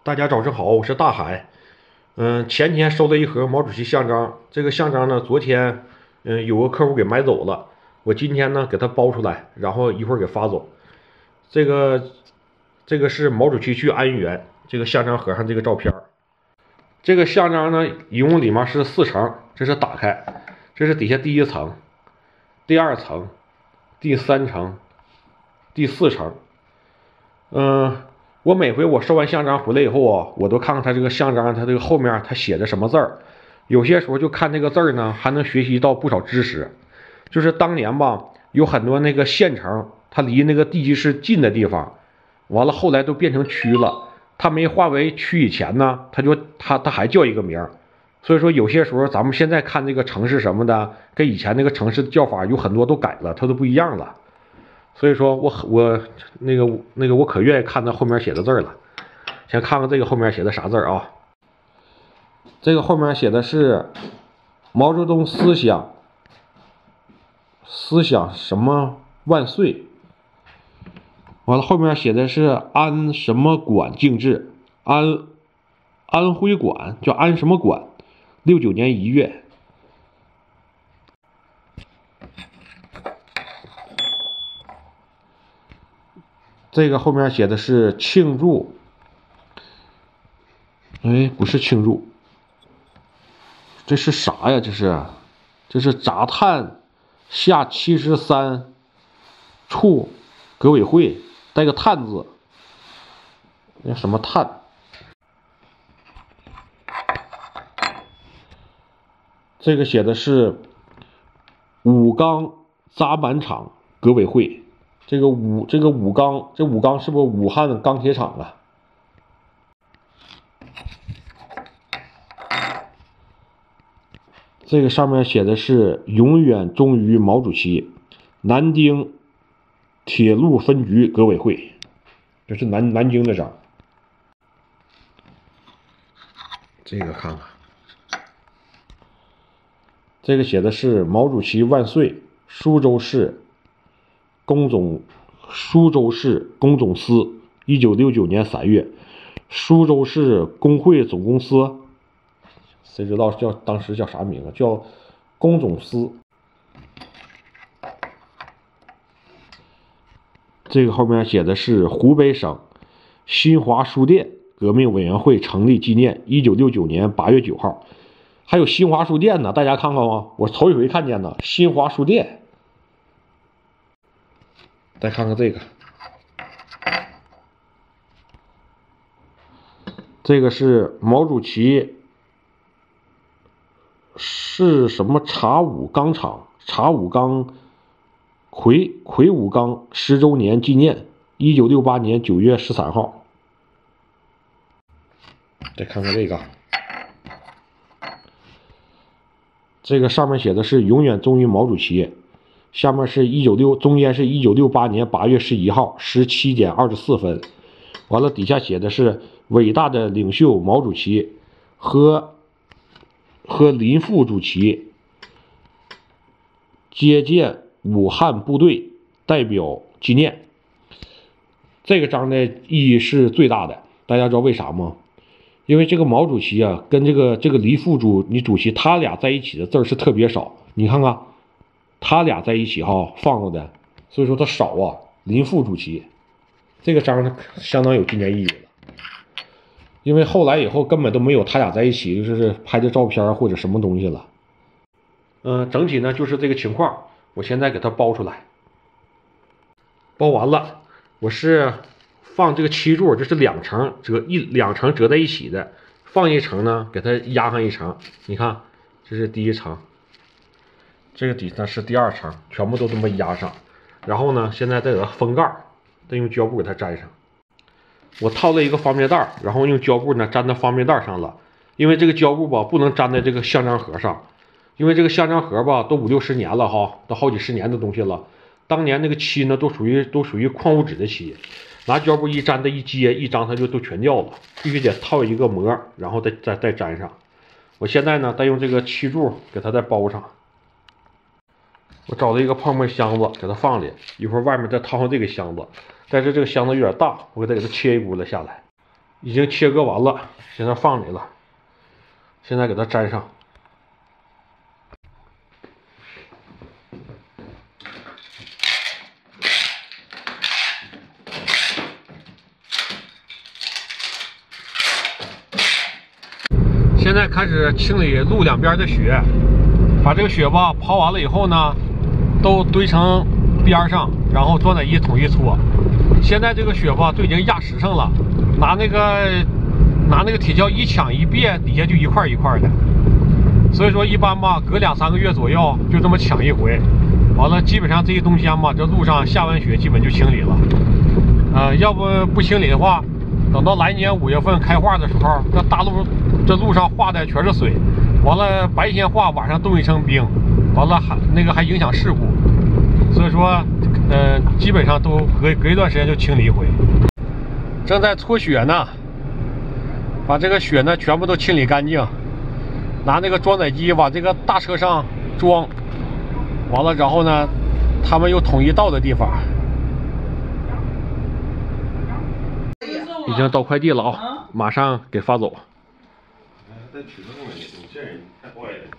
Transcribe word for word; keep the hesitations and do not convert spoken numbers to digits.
大家早上好，我是大海。嗯，前天收了一盒毛主席像章，这个像章呢，昨天嗯有个客户给买走了，我今天呢给他包出来，然后一会儿给发走。这个这个是毛主席去安源，这个像章盒上这个照片。这个像章呢，一共里面是四层，这是打开，这是底下第一层、第二层、第三层、第四层。嗯。我每回我收完像章回来以后啊，我都看看它这个像章，它这个后面它写的什么字儿。有些时候就看这个字儿呢，还能学习到不少知识。就是当年吧，有很多那个县城，它离那个地级市近的地方，完了后来都变成区了。它没划为区以前呢，它就它它还叫一个名儿。所以说有些时候咱们现在看这个城市什么的，跟以前那个城市的叫法有很多都改了，它都不一样了。所以说我我那个那个我可愿意看到后面写的字了。先看看这个后面写的啥字啊？这个后面写的是毛泽东思想思想什么万岁。完了后面写的是安什么馆静治，安安徽馆叫安什么馆，六九年一月。这个后面写的是庆祝，哎，不是庆祝，这是啥呀？这是，这是杂探下七十三处革委会，带个探字，那什么探？这个写的是武钢轧板厂革委会。这个武这个武钢，这武钢是不是武汉钢铁厂啊？这个上面写的是永远忠于毛主席，南京铁路分局革委会，这是南南京的章。这个看看，这个写的是毛主席万岁，苏州市工总苏州市工总司，一九六九年三月，苏州市工会总公司，谁知道叫当时叫啥名字？叫工总司。这个后面写的是湖北省新华书店革命委员会成立纪念，一九六九年八月九号。还有新华书店呢，大家看看吗？我头一回看见呢，新华书店。再看看这个，这个是毛主席是什么茶武钢厂茶武钢魁魁武钢十周年纪念，一九六八年九月十三号。再看看这个，这个上面写的是永远忠于毛主席。下面是一九六，中间是一九六八年八月十一号十七点二十四分。完了，底下写的是伟大的领袖毛主席和和林副主席接见武汉部队代表纪念。这个章的意义是最大的，大家知道为啥吗？因为这个毛主席啊，跟这个这个林副主你主席他俩在一起的字是特别少。你看看。他俩在一起哈放了的，所以说他少啊。林副主席这个章相当有纪念意义了，因为后来以后根本都没有他俩在一起就是拍的照片或者什么东西了。嗯、呃，整体呢就是这个情况。我现在给它包出来，包完了，我是放这个漆柱，这是两层折一两层折在一起的，放一层呢给它压上一层。你看，这是第一层。这个底呢是第二层，全部都这么压上，然后呢，现在再给它封盖，再用胶布给它粘上。我套了一个方便袋，然后用胶布呢粘到方便袋上了。因为这个胶布吧不能粘在这个像章盒上，因为这个像章盒吧都五六十年了哈，都好几十年的东西了。当年那个漆呢都属于都属于矿物质的漆，拿胶布一粘它一接一张它就都全掉了，必须得套一个膜，然后再再再粘上。我现在呢再用这个漆柱给它再包上。我找了一个泡沫箱子给它放里，一会儿外面再套上这个箱子，但是这个箱子有点大，我给它给它切一轱辘下来。 已经切割完了，现在放里了。现在给它粘上。现在开始清理路两边的雪，把这个雪吧刨完了以后呢，都堆成边上，然后装载机统一搓。现在这个雪吧都已经压实上了，拿那个拿那个铁锹一抢一别，底下就一块一块的。所以说一般吧，隔两三个月左右就这么抢一回，完了基本上这些冬天吧，这路上下完雪基本就清理了。呃，要不不清理的话，等到来年五月份开化的时候，这大路这路上化的全是水，完了白天化，晚上冻一层冰，完了还那个还影响事故。所以说，呃，基本上都隔隔一段时间就清理一回。正在搓雪呢，把这个雪呢全部都清理干净，拿那个装载机往这个大车上装，完了然后呢，他们又统一到的地方。已经到快递了啊，马上给发走。